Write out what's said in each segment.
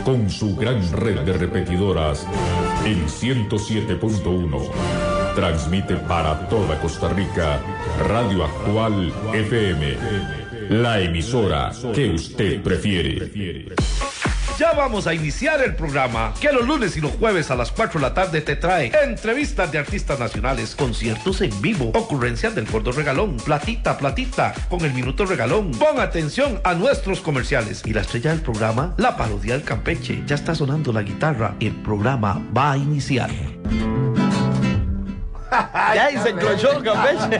con su gran red de repetidoras en 107.1. Transmite para toda Costa Rica Radio Actual FM, la emisora que usted prefiere. Ya vamos a iniciar el programa que los lunes y los jueves a las 4 de la tarde te trae entrevistas de artistas nacionales, conciertos en vivo, ocurrencias del Gordo Regalón, platita, con el Minuto Regalón. Pon atención a nuestros comerciales. Y la estrella del programa, la parodia del Campeche. Ya está sonando la guitarra. El programa va a iniciar. Ya y se enclochó el Campeche.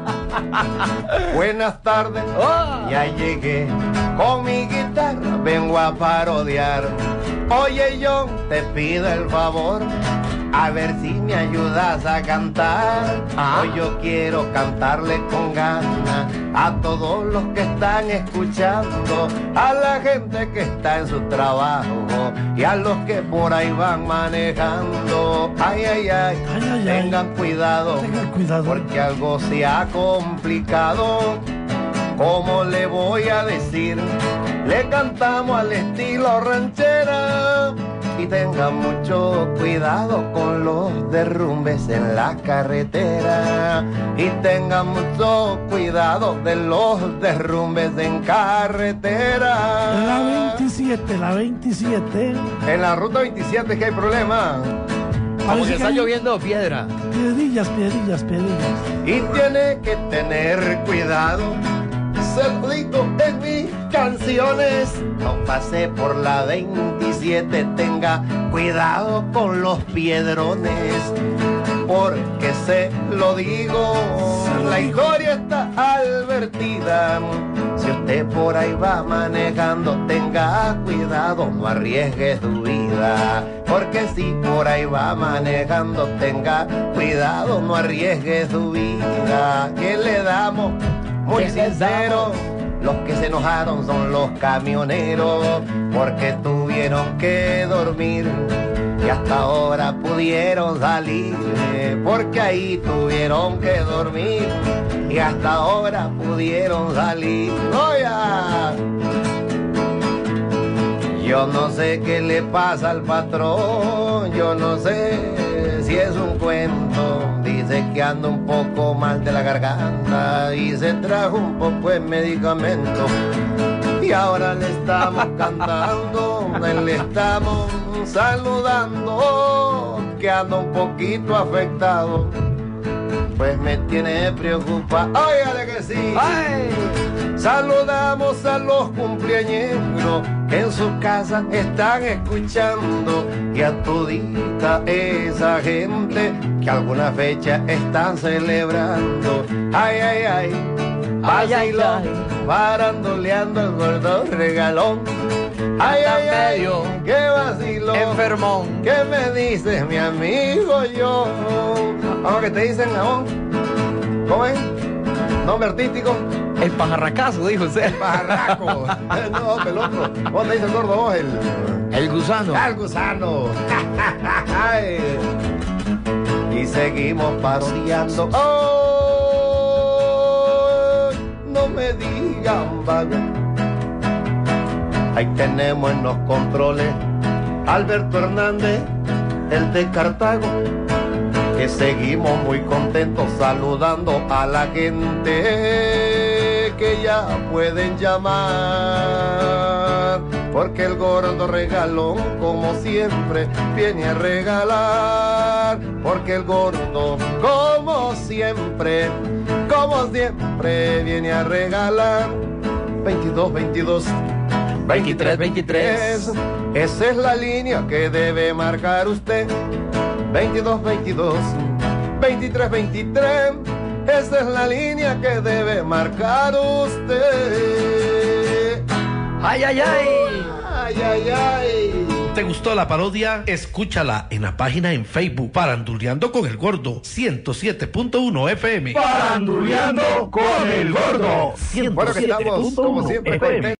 Buenas tardes, ya llegué con mi guitarra, vengo a parodiar. Oye, yo te pido el favor, a ver si me ayudas a cantar. Hoy yo quiero cantarle con ganas a todos los que están escuchando, a la gente que está en su trabajo y a los que por ahí van manejando. Ay, ay, ay, tengan cuidado, porque algo se ha complicado. ¿Cómo le voy a decir? Le cantamos al estilo ranchera. Y tengan mucho cuidado con los derrumbes en la carretera. Y tengan mucho cuidado de los derrumbes en carretera. La 27. En la ruta 27 que hay problema. Como que está lloviendo piedra. Piedrillas. Y tiene que tener cuidado. Saludito en mis canciones. No pase por la 27, tenga cuidado con los piedrones, porque se lo digo, la historia está advertida. Si usted por ahí va manejando, tenga cuidado, no arriesgue su vida. Porque si por ahí va manejando, tenga cuidado, no arriesgue su vida. Que le damos muy sincero, los que se enojaron son los camioneros, porque tuvieron que dormir y hasta ahora pudieron salir, porque ahí tuvieron que dormir y hasta ahora pudieron salir. ¡Oya! Yo no sé qué le pasa al patrón, yo no sé si es un cuento. Dice que anda un poco mal de la garganta y se trajo un poco de medicamento. Y ahora le estamos cantando, le estamos saludando, que anda un poquito afectado. Pues me tiene preocupado. ¡Óigale que sí! ¡Ay! Saludamos a los cumpleañeros que en su casa están escuchando, y a todita esa gente que alguna fecha están celebrando. ¡Ay, ay, ay! Vacilón, parandoleando el Gordo Regalón. ¡Ay, ay, ay! ¡Qué vacilón! Enfermón. ¿Qué me dices, mi amigo yo? ¿Cómo que te dicen, Namón? ¿Cómo es? ¿Nombre artístico? El pajarracazo, dijo usted. El pajarraco. No, el otro. ¿Cómo te dice el gordo vos? El gusano. El gusano. Y seguimos parodiando. ¡Oh! No me digan vago. Ahí tenemos en los controles Alberto Hernández, el de Cartago, que seguimos muy contentos saludando a la gente que ya pueden llamar, porque el Gordo Regalón como siempre viene a regalar, porque el Gordo como siempre viene a regalar. 22 23. Esa es la línea que debe marcar usted. 22 23. Esa es la línea que debe marcar usted. ¡Ay, ay, ay! ¡Ay, ay, ay! ¿Te gustó la parodia? Escúchala en la página en Facebook Paranduleando con el Gordo 107.1 FM. Paranduleando con el Gordo. Bueno, que estamos como siempre contentos.